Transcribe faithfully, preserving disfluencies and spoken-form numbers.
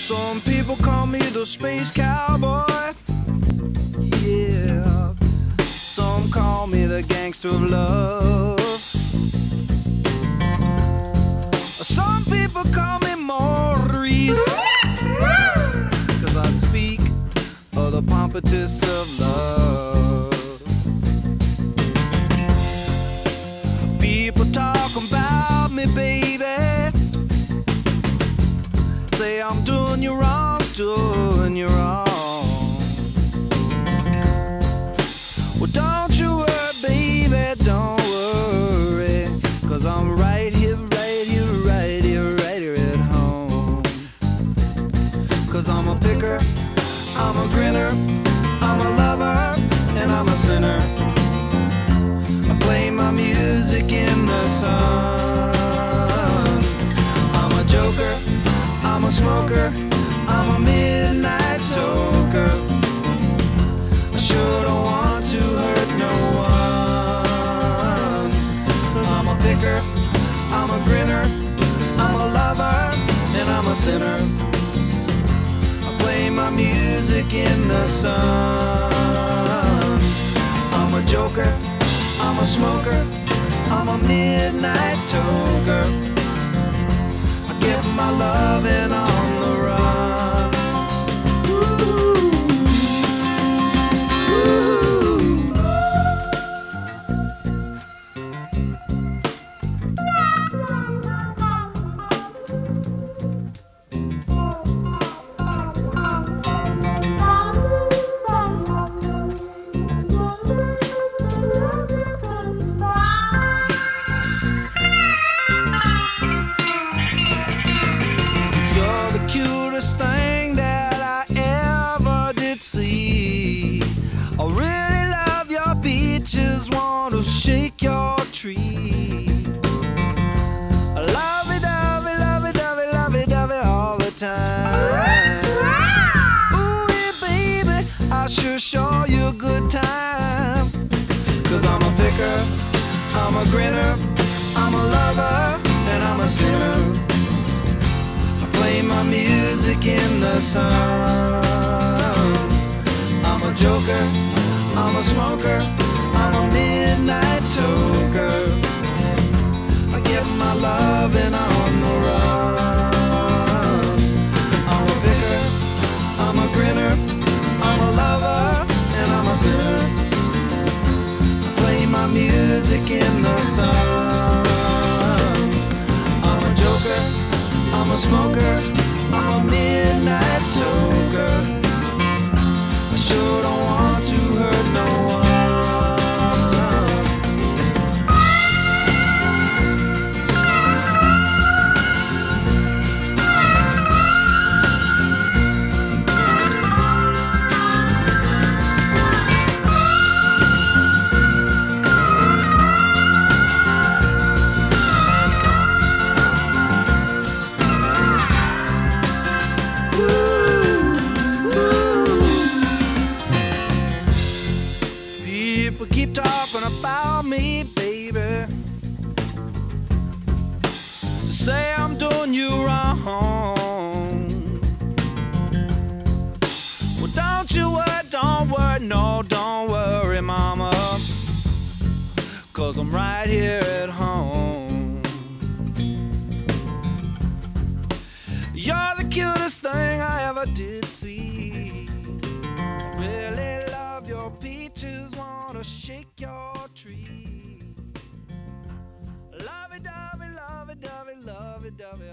Some people call me the space cowboy. Yeah. Some call me the gangster of love. Some people call me Maurice, 'cause I speak of the pompatus of love. People talk about me, baby, say I'm doing you wrong, doing you wrong. Well, don't you worry, baby, don't worry, 'cause I'm right here, right here, right here, right here at home. 'Cause I'm a picker, I'm a grinner, I'm a lover, and I'm a sinner. I play my music in the sun. I'm a joker, I'm a smoker, I'm a midnight toker. I sure don't want to hurt no one. I'm a picker, I'm a grinner, I'm a lover, and I'm a sinner. I play my music in the sun. I'm a joker, I'm a smoker, I'm a midnight toker. I get my loving on the run. Ooh. Ooh. You're the cutest thing that I ever did see. I really love your beaches, want to shake your tree. I love it, love it, love it, love it, love it, love it all the time. Ooh, yeah, baby, I sure show you a good time. 'Cause I'm a picker, I'm a grinner, I'm a lover, and I'm a sinner. Play my music in the sun. I'm a joker, I'm a smoker, I'm a midnight toker. I get my loving on the run. I'm a picker, I'm a grinner, I'm a lover, and I'm a sinner. I play my music in the sun. I'm a joker, I'm a smoker, I'm a midnight toker. I sure don't want to hurt no one. People keep talking about me, baby, say I'm doing you wrong. Well, don't you worry, don't worry, no, don't worry, mama, 'cause I'm right here at home. You're the cutest thing I ever did see. I really love your peaches, wanna shake your tree. Love it, dovey, love it, dovey, love it, dovey.